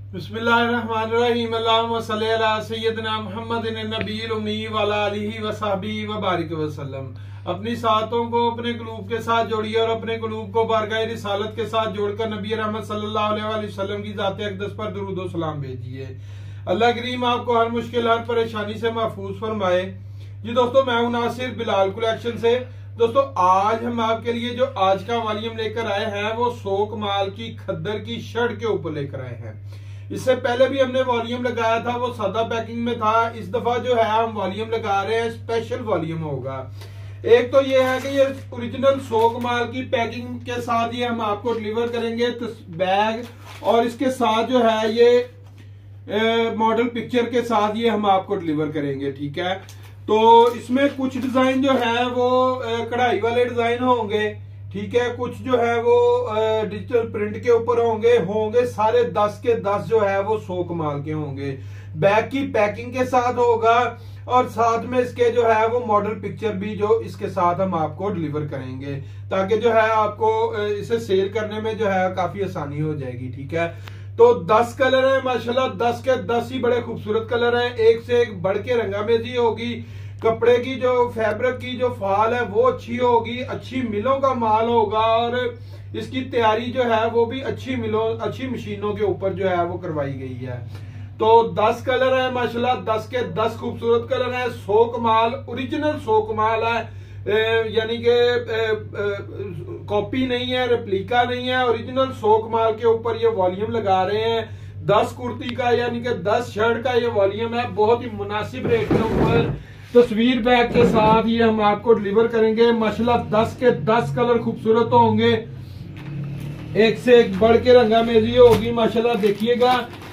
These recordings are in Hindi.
बिस्मिल्लाहिर्रहमानिर्रहीम। अल्लाहुम्मा सल्ली अला सय्यिदिना मुहम्मदिन नबील उम्मी व अला आलिहि व सहबिही व बारिक वसल्लम। अपनी सातों को अपने कुलूब के साथ जोड़िए और अपने कुलूब को बारगाह रिसालत के साथ जोड़कर नबी रहमत सल्लल्लाहु अलैहि वसल्लम की ज़ात अक़दस पर दुरूद व सलाम भेजिए। अल्लाह करीम आपको हर मुश्किल हर परेशानी से महफूज फरमाए। जी दोस्तों, मैं हूं नासिर बिलाल कलेक्शन से। दोस्तों, आज हम आपके लिए जो आज का वॉल्यूम लेकर आए हैं वो सोक माल की खद्दर की शर्ट के ऊपर लेकर आए हैं। इससे पहले भी हमने वॉल्यूम लगाया था, वो सादा पैकिंग में था। इस दफा जो है हम वॉल्यूम लगा रहे हैं, स्पेशल वॉल्यूम होगा। एक तो ये है कि ये ओरिजिनल सोक माल की पैकिंग के साथ ये हम आपको डिलीवर करेंगे बैग, और इसके साथ जो है ये मॉडल पिक्चर के साथ ये हम आपको डिलीवर करेंगे। ठीक है, तो इसमें कुछ डिजाइन जो है वो कढ़ाई वाले डिजाइन होंगे। ठीक है, कुछ जो है वो डिजिटल प्रिंट के ऊपर होंगे सारे 10 के 10 जो है वो सोक माल के होंगे। बैग की पैकिंग के साथ होगा और साथ में इसके जो है वो मॉडल पिक्चर भी जो इसके साथ हम आपको डिलीवर करेंगे, ताकि जो है आपको इसे सेल करने में जो है काफी आसानी हो जाएगी। ठीक है, तो 10 कलर है माशाल्लाह, 10 के 10 ही बड़े खूबसूरत कलर हैं। एक से एक बढ़ के रंगामेजी होगी। कपड़े की जो फैब्रिक की जो फाल है वो अच्छी होगी, अच्छी मिलों का माल होगा, और इसकी तैयारी जो है वो भी अच्छी मशीनों के ऊपर जो है वो करवाई गई है। तो 10 कलर है माशाल्लाह, 10 के 10 खूबसूरत कलर है। सोक माल ओरिजिनल सोक माल है, यानी कि कॉपी नहीं है, रेप्लिका नहीं है, ओरिजिनल सोक माल के ऊपर ये वॉल्यूम लगा रहे हैं। 10 कुर्ती का यानी कि 10 शर्ट का ये वॉल्यूम है, बहुत ही मुनासिब रेट के ऊपर तस्वीर बैग के साथ ये हम आपको डिलीवर करेंगे। माशाल्लाह 10 के 10 कलर खूबसूरत होंगे, एक से एक बढ़ के रंगामेजी होगी माशाल्लाह। देखिएगा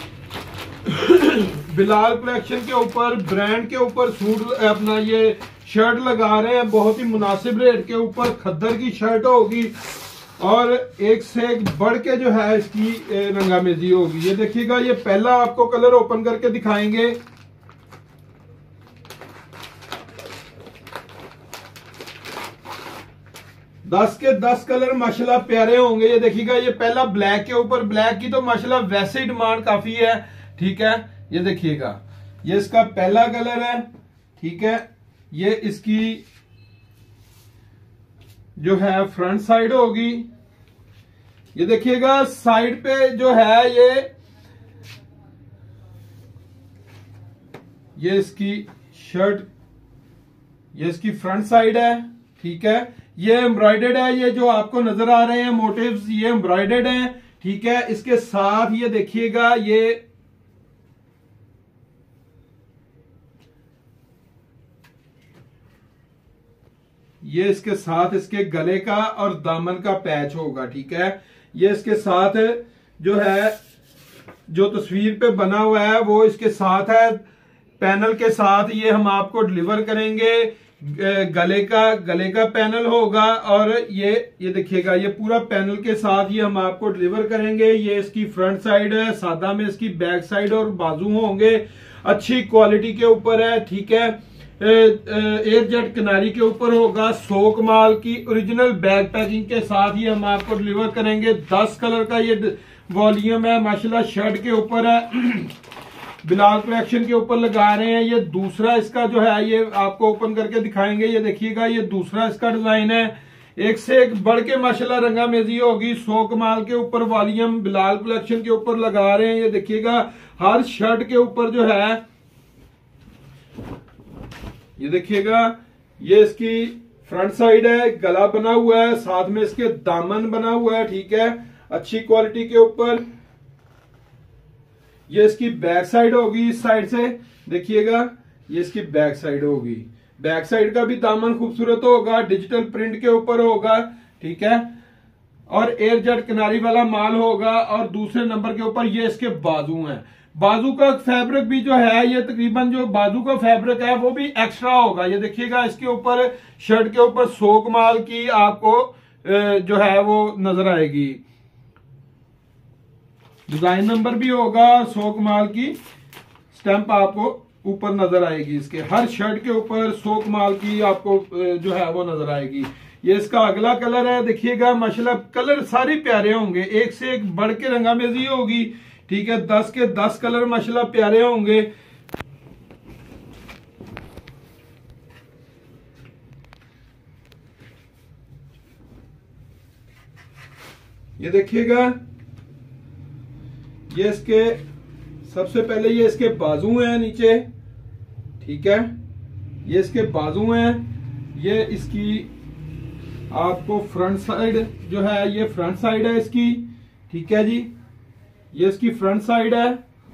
बिलाल कलेक्शन के ऊपर ब्रांड के ऊपर सूट अपना ये शर्ट लगा रहे हैं, बहुत ही मुनासिब रेट के ऊपर खद्दर की शर्ट होगी, और एक से एक बढ़ के जो है इसकी रंगामेजी होगी। ये देखिएगा, ये पहला आपको कलर ओपन करके दिखाएंगे। दस के 10 कलर माशाल्लाह प्यारे होंगे। ये देखिएगा, ये पहला ब्लैक के ऊपर, ब्लैक की तो माशाल्लाह वैसे ही डिमांड काफी है। ठीक है, ये देखिएगा, ये इसका पहला कलर है। ठीक है, ये इसकी जो है फ्रंट साइड होगी। ये देखिएगा, साइड पे जो है ये इसकी शर्ट, ये इसकी फ्रंट साइड है। ठीक है, ये एम्ब्रॉयडर्ड है, ये जो आपको नजर आ रहे हैं मोटिव्स ये एम्ब्रॉयडर्ड हैं। ठीक है, इसके साथ ये देखिएगा, ये इसके साथ इसके गले का और दामन का पैच होगा। ठीक है, ये इसके साथ जो है जो तस्वीर पे बना हुआ है वो इसके साथ है, पैनल के साथ ये हम आपको डिलीवर करेंगे। गले का पैनल होगा, और ये देखिएगा, ये पूरा पैनल के साथ ये हम आपको डिलीवर करेंगे। ये इसकी फ्रंट साइड है, सादा में इसकी बैक साइड और बाजू होंगे, अच्छी क्वालिटी के ऊपर है। ठीक है, एयर जेट किनारी के ऊपर होगा, सोक माल की ओरिजिनल बैग पैकिंग के साथ ही हम आपको डिलीवर करेंगे। 10 कलर का ये वॉल्यूम है माशाल्लाह, शर्ट के ऊपर है, बिलाल कलेक्शन के ऊपर लगा रहे हैं। ये दूसरा इसका जो है ये आपको ओपन करके दिखाएंगे। ये देखिएगा, ये दूसरा इसका डिजाइन है, एक से एक बढ़ के माशाल्लाह रंगामेजी होगी। सोक माल के ऊपर वॉल्यूम बिलाल कलेक्शन के ऊपर लगा रहे हैं। ये देखिएगा, हर शर्ट के ऊपर जो है ये देखिएगा, ये इसकी फ्रंट साइड है, गला बना हुआ है, साथ में इसके दामन बना हुआ है। ठीक है, अच्छी क्वालिटी के ऊपर। ये इसकी बैक साइड होगी, इस साइड से देखिएगा, ये इसकी बैक साइड होगी। बैक साइड का भी दामन खूबसूरत होगा, डिजिटल प्रिंट के ऊपर होगा। ठीक है, और एयर जेट किनारी वाला माल होगा, और दूसरे नंबर के ऊपर ये इसके बाजू हैं। बाजू का फैब्रिक भी जो है ये तकरीबन जो बाजू का फैब्रिक है वो भी एक्स्ट्रा होगा। ये देखिएगा, इसके ऊपर शर्ट के ऊपर सोक माल की आपको जो है वो नजर आएगी, डिजाइन नंबर भी होगा, सोक माल की स्टैंप आपको ऊपर नजर आएगी। इसके हर शर्ट के ऊपर सोक माल की आपको जो है वो नजर आएगी। ये इसका अगला कलर है, देखिएगा माशाल्लाह कलर सारे प्यारे होंगे, एक से एक बढ़ के रंगामेजी होगी। ठीक है। 10 के 10 कलर माशाल्लाह प्यारे होंगे। ये देखिएगा, ये इसके सबसे पहले ये इसके बाजू हैं नीचे, ठीक है। ये इसके बाजू हैं, ये इसकी आपको फ्रंट साइड जो है, ये फ्रंट साइड है इसकी, ठीक है जी। ये इसकी फ्रंट साइड है,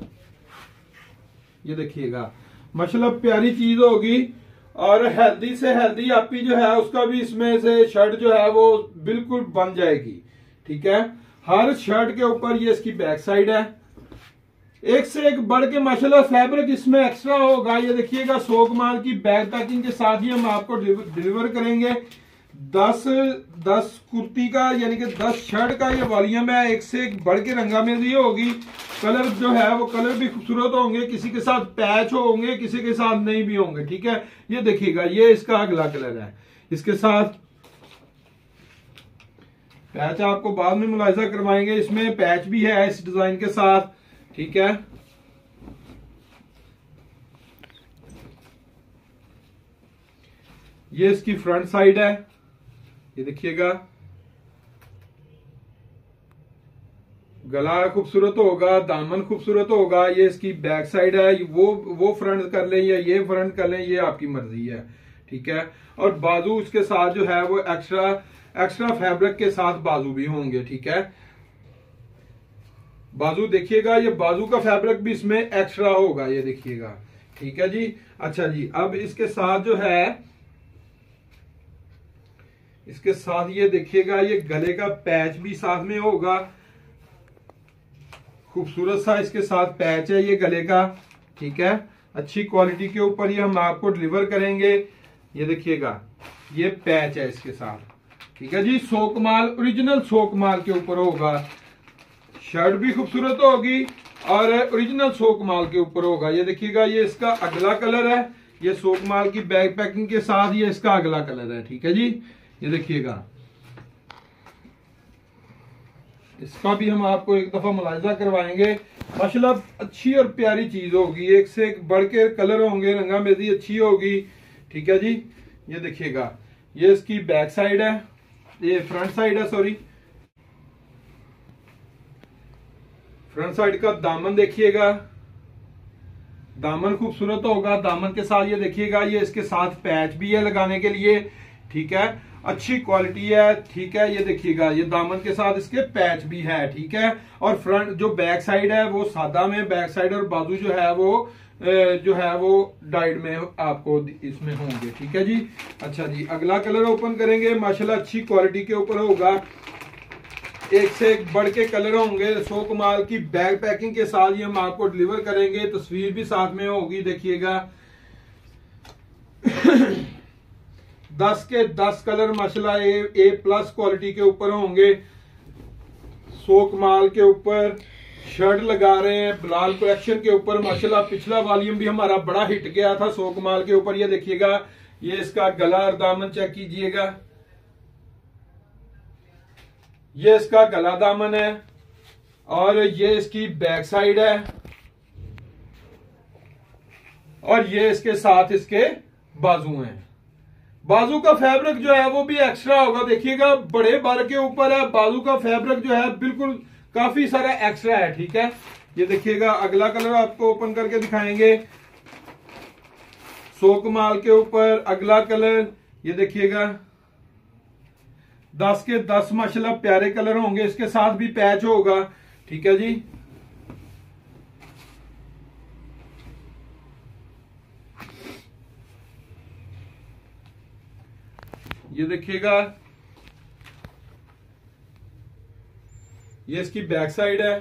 ये देखिएगा माशाल्लाह प्यारी चीज होगी। और हेल्दी से हेल्दी आपकी जो है उसका भी इसमें से शर्ट जो है वो बिल्कुल बन जाएगी, ठीक है। हर शर्ट के ऊपर ये इसकी बैक साइड है, एक से एक बढ़ के माशाल्लाह फैब्रिक इसमें एक्स्ट्रा होगा। ये देखिएगा सोक माल की बैग पैकिंग के साथ ही हम आपको डिलीवर करेंगे। 10 कुर्ती का यानी कि 10 शर्ट का ये वॉल्यूम है, एक से एक बढ़ के रंगामेजी होगी। कलर जो है वो कलर भी खूबसूरत होंगे, किसी के साथ पैच होंगे, किसी के साथ नहीं भी होंगे, ठीक है। ये देखिएगा, ये इसका अगला कलर है, इसके साथ पैच आपको बाद में मुलाहिजा करवाएंगे। इसमें पैच भी है इस डिजाइन के साथ, ठीक है। ये इसकी फ्रंट साइड है, ये देखिएगा गला खूबसूरत होगा, दामन खूबसूरत होगा। ये इसकी बैक साइड है, वो फ्रंट कर लें या ये फ्रंट कर लें, ये आपकी मर्जी है, ठीक है। और बाजू उसके साथ जो है वो एक्स्ट्रा फैब्रिक के साथ बाजू भी होंगे, ठीक है। बाजू देखिएगा, ये बाजू का फैब्रिक भी इसमें एक्स्ट्रा होगा, ये देखिएगा, ठीक है जी। अच्छा जी, अब इसके साथ जो है, इसके साथ ये देखिएगा, ये गले का पैच भी साथ में होगा, खूबसूरत सा इसके साथ पैच है ये गले का, ठीक है। अच्छी क्वालिटी के ऊपर ये हम आपको डिलीवर करेंगे। ये देखिएगा, ये पैच है इसके साथ, ठीक है जी। सोक माल, ओरिजिनल सोक माल के ऊपर होगा, शर्ट भी खूबसूरत होगी और ओरिजिनल सोक माल के ऊपर होगा। ये देखिएगा, ये इसका अगला कलर है, ये सोक माल की बैग पैकिंग के साथ ये इसका अगला कलर है, ठीक है जी। ये देखिएगा, इसका भी हम आपको एक दफा मुलाहिजा करवाएंगे। माशाल्लाह अच्छी और प्यारी चीज होगी, एक से एक बढ़ के कलर होंगे, रंगामेजी अच्छी होगी, ठीक है जी। ये देखिएगा, ये इसकी बैक साइड है, ये फ्रंट साइड है, सॉरी फ्रंट साइड का दामन देखिएगा, दामन खूबसूरत होगा। दामन के साथ ये देखिएगा, ये इसके साथ पैच भी है लगाने के लिए, ठीक है। अच्छी क्वालिटी है, ठीक है। ये देखिएगा, ये दामन के साथ इसके पैच भी है, ठीक है। और फ्रंट जो बैक साइड है वो सादा में बैक साइड, और बाजू जो है वो डाइड में आपको इसमें होंगे, ठीक है जी। अच्छा जी, अगला कलर ओपन करेंगे। माशाल्लाह अच्छी क्वालिटी के ऊपर होगा, एक से एक बढ़ के कलर होंगे। सोक माल की बैग पैकिंग के साथ ये हम आपको डिलीवर करेंगे, तस्वीर भी साथ में होगी, देखिएगा। 10 के 10 कलर माशाल्लाह ए प्लस क्वालिटी के ऊपर होंगे। सोक माल के ऊपर शर्ट लगा रहे हैं, बिलाल कलेक्शन के ऊपर माशाल्लाह पिछला वॉल्यूम भी हमारा बड़ा हिट गया था सोक माल के ऊपर। ये देखिएगा, ये इसका गला और दामन चेक कीजिएगा, ये इसका गला दामन है और ये इसकी बैक साइड है, और ये इसके साथ इसके बाजू हैं। बाजू का फैब्रिक जो है वो भी एक्स्ट्रा होगा, देखिएगा बड़े बार के ऊपर है। बाजू का फैब्रिक जो है बिल्कुल काफी सारा एक्स्ट्रा है, ठीक है। ये देखिएगा, अगला कलर आपको ओपन करके दिखाएंगे। सोक माल के ऊपर अगला कलर, ये देखिएगा 10 के 10 माशाल्लाह प्यारे कलर होंगे, इसके साथ भी पैच होगा, ठीक है जी। ये देखिएगा, ये इसकी बैक साइड है,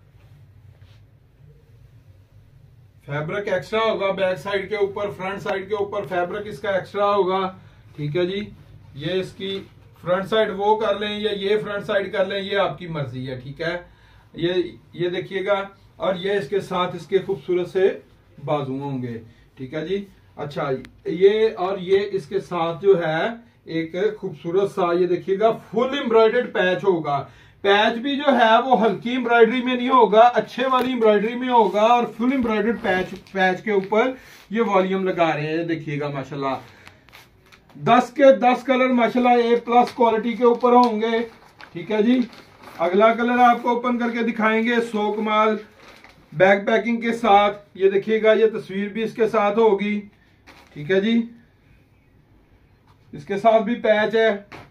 फैब्रिक एक्स्ट्रा होगा बैक साइड के ऊपर, फ्रंट साइड के ऊपर फैब्रिक इसका एक्स्ट्रा होगा, ठीक है जी। ये इसकी फ्रंट साइड वो कर लें या ये फ्रंट साइड कर लें, ये आपकी मर्जी है, ठीक है। ये देखिएगा, और ये इसके साथ इसके खूबसूरत से बाजू होंगे, ठीक है जी। अच्छा, ये और ये इसके साथ जो है एक खूबसूरत सा, ये देखिएगा फुल एम्ब्रॉयडर्ड पैच होगा। पैच भी जो है वो हल्की एम्ब्रॉयडरी में नहीं होगा, अच्छे वाली एम्ब्रॉयडरी में होगा और फुल एम्ब्रॉयडर्ड पैच के ऊपर ये वॉल्यूम लगा रहे हैं। देखिएगा माशाल्लाह 10 के 10 कलर माशाल्लाह A+ क्वालिटी के ऊपर होंगे। ठीक है जी, अगला कलर आपको ओपन करके दिखाएंगे सो कमाल बैक पैकिंग के साथ। ये देखिएगा, ये तस्वीर भी इसके साथ होगी। ठीक है जी, इसके साथ भी पैच है।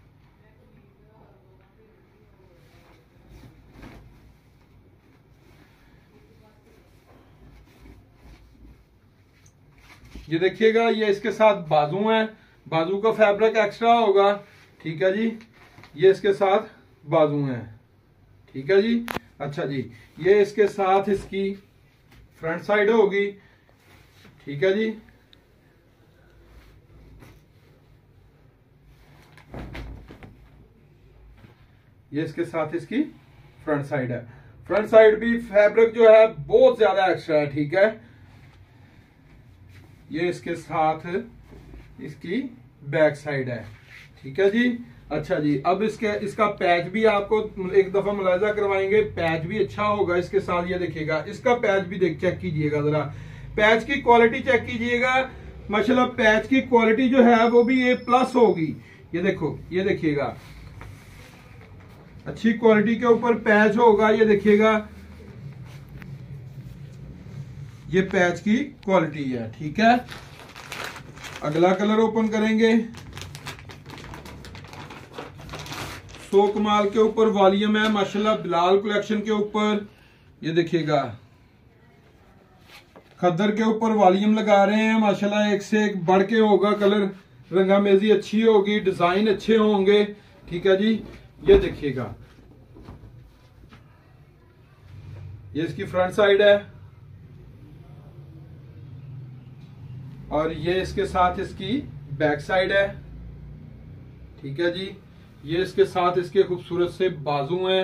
ये देखिएगा, ये इसके साथ बाजू है, बाजू का फैब्रिक एक्स्ट्रा होगा। ठीक है जी, ये इसके साथ बाजू है। ठीक है जी, अच्छा जी, ये इसके साथ इसकी फ्रंट साइड होगी। ठीक है जी, ये इसके साथ इसकी फ्रंट साइड है। फ्रंट साइड भी फैब्रिक जो है बहुत ज्यादा एक्स्ट्रा है। ठीक है, ये इसके साथ इसकी बैक साइड है। ठीक है जी, अच्छा जी, अब इसका पैच भी आपको एक दफा मुलाजा करवाएंगे। पैच भी अच्छा होगा इसके साथ। ये देखिएगा, इसका पैच भी चेक कीजिएगा, जरा पैच की क्वालिटी चेक कीजिएगा। माशाल्लाह पैच की क्वालिटी जो है वो भी A+ होगी। ये देखो, ये देखिएगा, अच्छी क्वालिटी के ऊपर पैच होगा। ये देखिएगा, ये पैच की क्वालिटी है। ठीक है, अगला कलर ओपन करेंगे। सो कमाल के ऊपर वॉल्यूम है माशाल्लाह, बिलाल कलेक्शन के ऊपर। ये देखिएगा, खद्दर के ऊपर वॉल्यूम लगा रहे हैं माशाल्लाह, एक से एक बढ़ के होगा। कलर रंगामेजी अच्छी होगी, डिजाइन अच्छे होंगे। ठीक है जी, ये देखिएगा, ये इसकी फ्रंट साइड है और ये इसके साथ इसकी बैक साइड है। ठीक है जी, ये इसके साथ इसके खूबसूरत से बाजू हैं।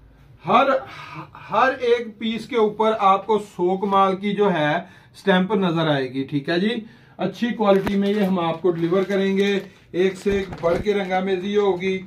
हर एक पीस के ऊपर आपको सो कमाल की जो है स्टैंप नजर आएगी। ठीक है जी, अच्छी क्वालिटी में ये हम आपको डिलीवर करेंगे। एक से एक बढ़ के रंगामेजी होगी।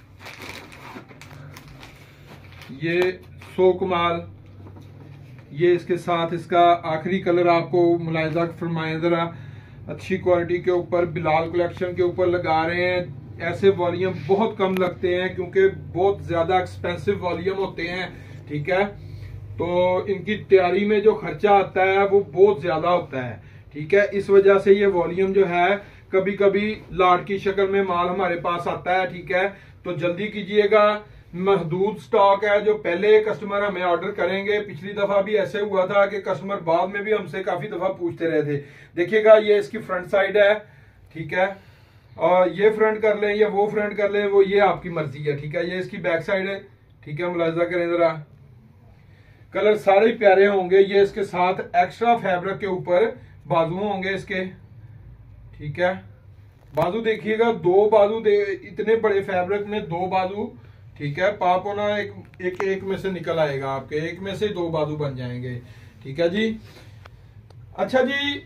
ये सो कमाल, ये इसके साथ इसका आखिरी कलर आपको मुलाहिजा फरमाएं जरा। अच्छी क्वालिटी के ऊपर बिलाल कलेक्शन के ऊपर लगा रहे हैं। ऐसे वॉल्यूम बहुत कम लगते हैं क्योंकि बहुत ज्यादा एक्सपेंसिव वॉल्यूम होते हैं। ठीक है, तो इनकी तैयारी में जो खर्चा आता है वो बहुत ज्यादा होता है। ठीक है, इस वजह से ये वॉल्यूम जो है कभी कभी लाट की शक्ल में माल हमारे पास आता है। ठीक है, तो जल्दी कीजिएगा, महदूद स्टॉक है। जो पहले कस्टमर हमें ऑर्डर करेंगे, पिछली दफा भी ऐसे हुआ था कि कस्टमर बाद में भी हमसे काफी दफा पूछते रहे थे। देखिएगा, ये इसकी फ्रंट साइड है। ठीक है, और ये फ्रंट कर लें या वो फ्रंट कर लें, वो ये आपकी मर्जी है। ठीक है, ये इसकी बैक साइड है। ठीक है, मुलाहिजा करें जरा, कलर सारे प्यारे होंगे। ये इसके साथ एक्स्ट्रा फैब्रिक के ऊपर बाजू होंगे इसके। ठीक है, बाजू देखिएगा, दो बाजू इतने बड़े फैब्रिक में दो बाजू। ठीक है, पापोना एक में से निकल आएगा, आपके एक में से दो बाजू बन जाएंगे। ठीक है जी, अच्छा जी,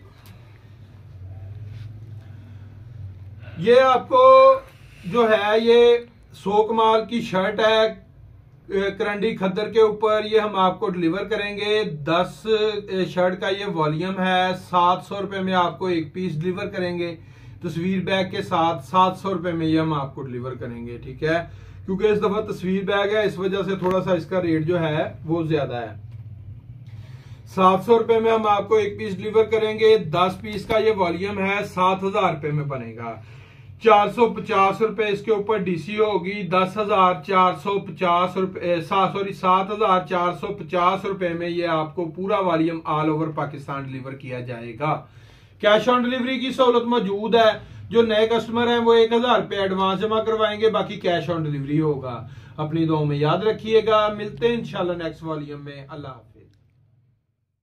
ये आपको जो है ये सो कमाल की शर्ट है करंडी खद्दर के ऊपर। ये हम आपको डिलीवर करेंगे। 10 शर्ट का ये वॉल्यूम है। 700 रुपए में आपको एक पीस डिलीवर करेंगे। तस्वीर बैग के साथ 700 रुपए में ये हम आपको डिलीवर करेंगे। ठीक है, क्योंकि इस दफा तस्वीर बैग है, इस वजह से थोड़ा सा इसका रेट जो है वो ज्यादा है। 700 रुपए में हम आपको एक पीस डिलीवर करेंगे। 10 पीस का ये वॉल्यूम है, 7000 रुपए में बनेगा। 450 रुपए इसके ऊपर डीसी होगी। 10,450 रुपए 7,450 रुपए में ये आपको पूरा volume all over Pakistan deliver किया जाएगा। कैश ऑन डिलीवरी की सहूलत मौजूद है। जो नए कस्टमर हैं वो 1000 रुपए एडवांस जमा करवाएंगे, बाकी कैश ऑन डिलीवरी होगा। अपनी दुआओं में याद रखिएगा। मिलते हैं इंशाल्लाह नेक्स्ट वॉल्यूम में। अल्लाह।